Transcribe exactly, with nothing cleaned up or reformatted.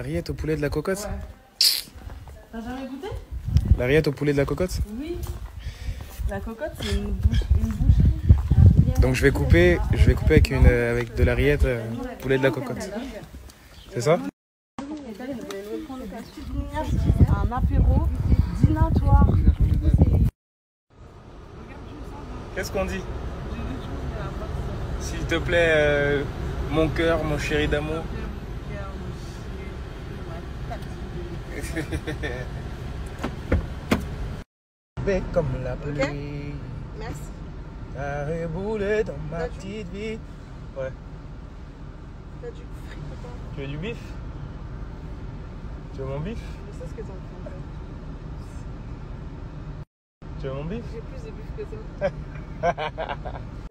rillette au poulet de la cocotte. Ouais. T'as jamais goûté? La rillette au poulet de la cocotte? Oui. La cocotte, c'est une, bouche, une boucherie. Donc je vais couper, je vais couper avec, une, avec de la rillette euh, poulet de la cocotte. C'est ça? Un apéro dînatoire. Qu'est-ce qu'on dit? S'il te plaît, euh, mon cœur, mon chéri d'amour. Mais comme la pluie. Okay. Merci. Ça reboulé dans ma petite vie. Ouais. T'as du fric ou pas? Tu veux du bif? Tu veux mon bif? Je sais ce que t'en fais. Tu veux mon bif? J'ai plus de bif que ça.